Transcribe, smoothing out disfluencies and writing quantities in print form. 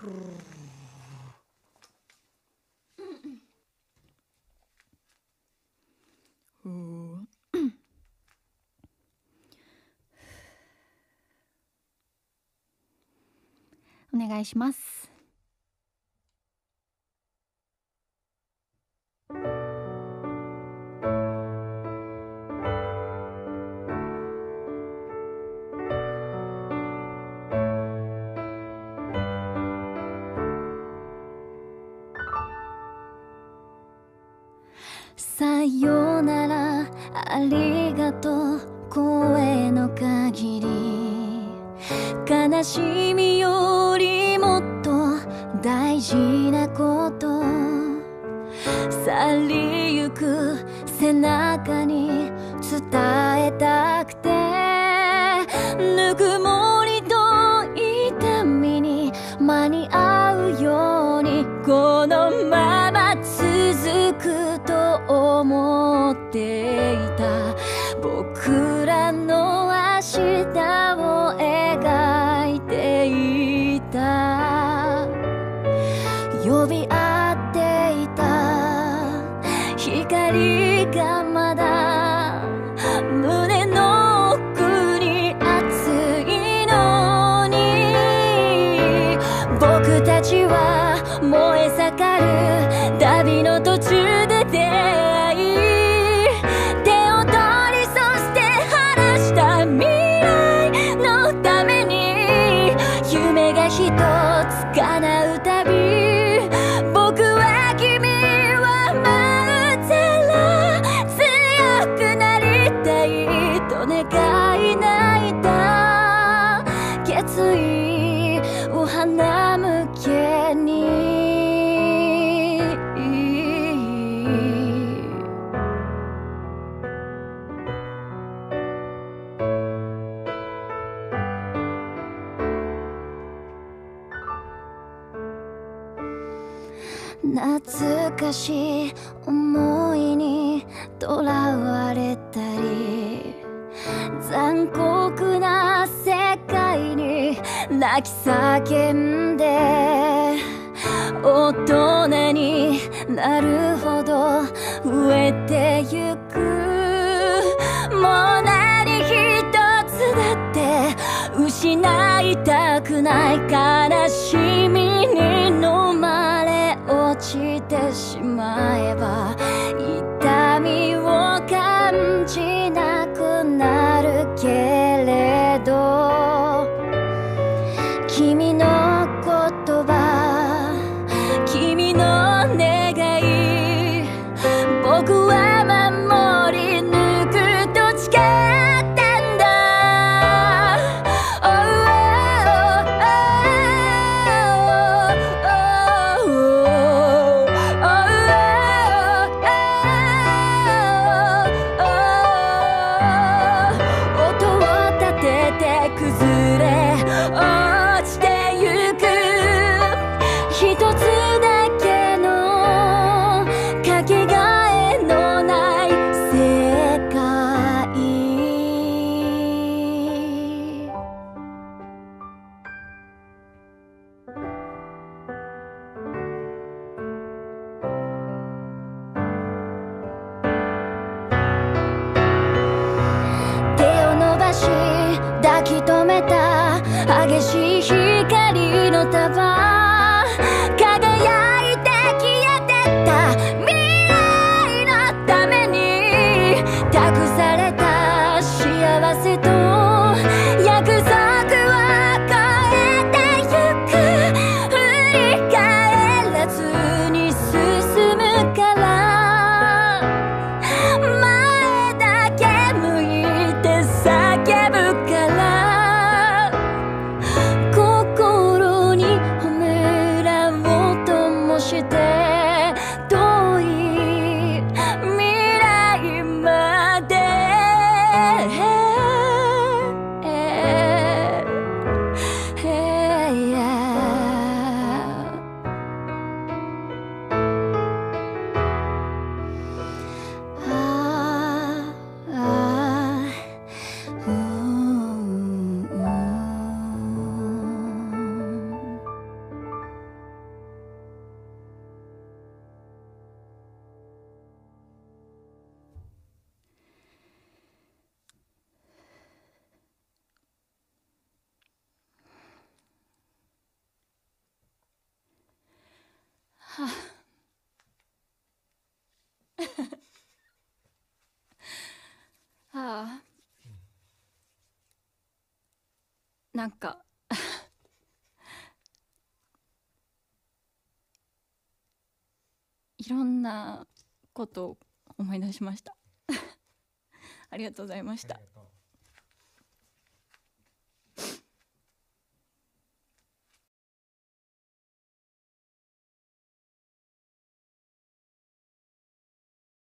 お願いします。さよならありがとう声の限り、悲しみよりもっと大事なこと、去りゆく背中に伝えたくて、ぬくもりと痛みに間に合うようにこのまま続くと思っていた。僕らの明日を描いていた。呼び合っていた光がまだ胸の奥に熱いのに、僕たちは燃え盛る旅の途中で出会い、手を取りそして話した未来のために、夢が一つ叶うたび、僕は君は待ってら強くなりたいと願い泣いた決意を花向けに、懐かしい思いにとらわれたり、残酷な世界に泣き叫んで、大人になるほど増えてゆく。もう何一つだって失いたくない、悲しみに飲まれ落ちてしまえば痛みを感じなくなるけれど、君の言葉、君の願い、僕は守り抜くと誓ったんだ。音を立てて崩れ落ちてゆく一つだけのかけがえのない世界。手を伸ばし抱き留めた激しい光の束、輝いて消えてった未来のために託された幸せと約束は超えてゆく。振り返らずに進むから、前だけ向いて叫ぶから、こはあ、はあ、なんかいろんなことを思い出しました。ありがとうございました。